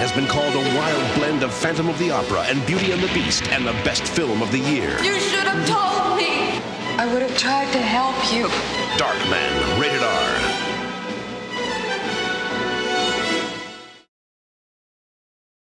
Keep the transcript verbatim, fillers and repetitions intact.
has been called a wild blend of Phantom of the Opera and Beauty and the Beast and the best film of the year. You should have told me. I would have tried to help you. Darkman, rated R.